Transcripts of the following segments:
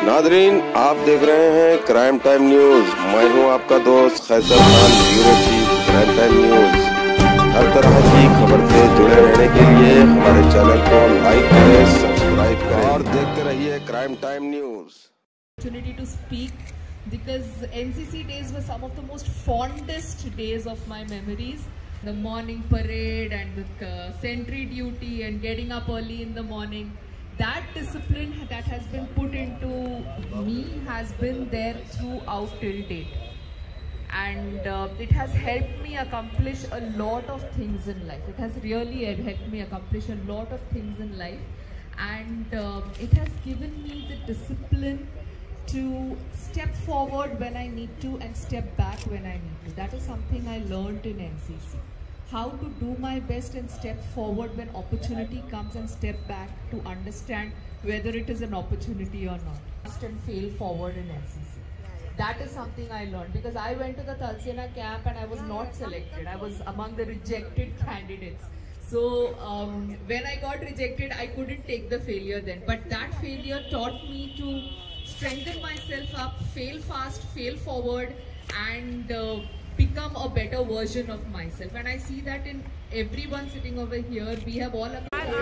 Nadreen, आप देख रहे हैं क्राइम टाइम न्यूज। मैं हूं आपका दोस्त Qaiser Khan, bureau chief crime time news. हर तरह की खबर से जुड़े रहने के लिए हमारे चैनल को लाइक करें, सब्सक्राइब करें और देखते रहिए crime time news. Opportunity to speak because NCC days were some of the most fondest days of my memories. The morning parade and the sentry duty and getting up early in the morning. That discipline that has been put into me has been there throughout till date, and it has helped me accomplish a lot of things in life. It has really helped me accomplish a lot of things in life, and it has given me the discipline to step forward when I need to and step back when I need to. That is something I learned in NCC. How to do my best and step forward when opportunity comes and step back to understand whether it is an opportunity or not. Trust and fail forward in NCC. That is something I learned because I went to the Thal Sena camp and I was not selected. I was among the rejected candidates. So when I got rejected, I couldn't take the failure then. But that failure taught me to strengthen myself up, fail fast, fail forward, and become a better version of myself. And I see that in everyone sitting over here. We have all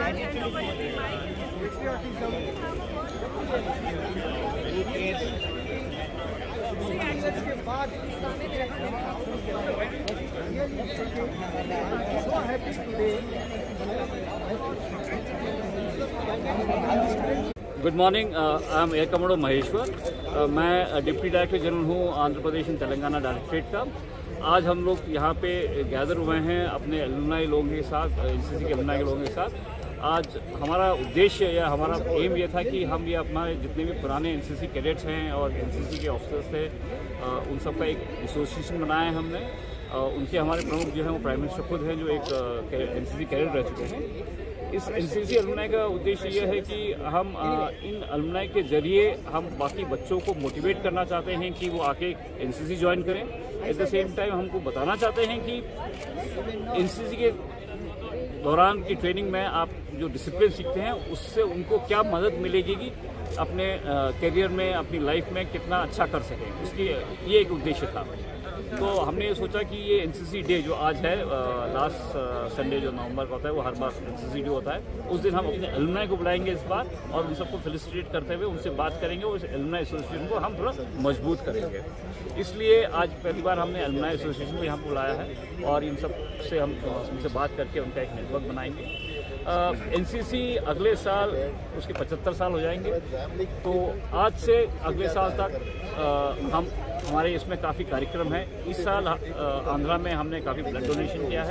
good morning, I am air commander Maheshwar. मैं deputy director general हूँ Andhra Pradesh and Telangana directorate का। आज हम लोग यहाँ पे gather हुए हैं अपने एलुमनाई लोगों के साथ, एनसीसी के एलुमनाई के लोगों के साथ। आज हमारा उद्देश्य या हमारा एम ये था कि हम ये अपना जितने भी पुराने एनसीसी कैडेट्स हैं और एनसीसी के ऑफिसर्स थे, उन सब का एक एसोसिएशन बनाया है हमने। उनके हमारे प्रमुख जो हैं वो प्राइम मिनिस्टर खुद हैं, जो एक एनसीसी कैडेट रह चुके हैं। इस एनसीसी अलुमनाई का उद्देश्य ये है कि हम इन अलुमनाई के जरिए हम बाकी बच्चों को मोटिवेट करना चाहते हैं कि वो आके एनसीसी ज्वाइन करें। एट द सेम टाइम हमको बताना चाहते हैं कि एनसीसी के दौरान की ट्रेनिंग में आप जो डिसिप्लिन सीखते हैं उससे उनको क्या मदद मिलेगी कि अपने करियर में, अपनी लाइफ में कितना अच्छा कर सकें। इसकी ये एक उद्देश्य था। तो हमने ये सोचा कि ये एनसीसी डे जो आज है, लास्ट संडे जो नवंबर का होता है, वो हर बार एनसीसी डे होता है। उस दिन हम अपने एलुमनाई को बुलाएंगे इस बार और उन सबको फेलिसिटेट करते हुए उनसे बात करेंगे और इस एलुमनाई एसोसिएशन को हम थोड़ा मजबूत करेंगे। इसलिए आज पहली बार हमने एलुमनाई एसोसिएशन को यहाँ बुलाया है और इन सब से हम उनसे बात करके उनका एक नेटवर्क बनाएंगे। एनसीसी अगले साल उसके 75 साल हो जाएंगे, तो आज से अगले साल तक हमारे इसमें काफ़ी कार्यक्रम हैं। इस साल आंध्रा में हमने काफ़ी ब्लड डोनेशन किया है।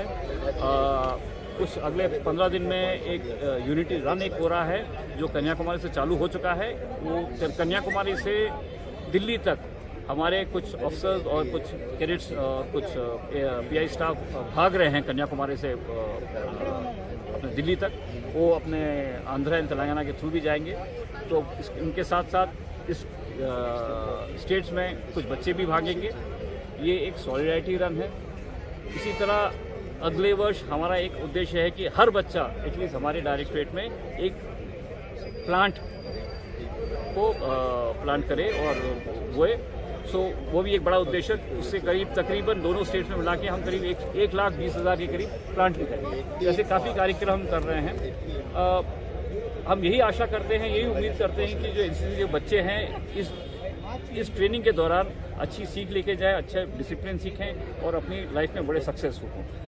कुछ अगले 15 दिन में एक यूनिटी रन एक हो रहा है जो कन्याकुमारी से चालू हो चुका है। वो कन्याकुमारी से दिल्ली तक हमारे कुछ ऑफिसर्स और कुछ कैडेट्स, कुछ पीआई स्टाफ भाग रहे हैं कन्याकुमारी से अपने दिल्ली तक। वो अपने आंध्र एंड तेलंगाना के थ्रू भी जाएंगे। तो इनके साथ साथ इस स्टेट्स में कुछ बच्चे भी भागेंगे। ये एक सॉलिडारिटी रन है। इसी तरह अगले वर्ष हमारा एक उद्देश्य है कि हर बच्चा एटलीस्ट हमारे डायरेक्टरेट में एक प्लांट को प्लांट करे और बोए। सो वो भी एक बड़ा उद्देश्य। उससे करीब तकरीबन दोनों स्टेट्स में मिला के हम करीब 1,20,000 के करीब प्लांट भी करेंगे। ऐसे काफ़ी कार्यक्रम हम कर रहे हैं। हम यही आशा करते हैं, यही उम्मीद करते हैं कि जो एनसीसी के बच्चे हैं इस ट्रेनिंग के दौरान अच्छी सीख लेके जाएं, अच्छा डिसिप्लिन सीखें और अपनी लाइफ में बड़े सक्सेसफुल हों।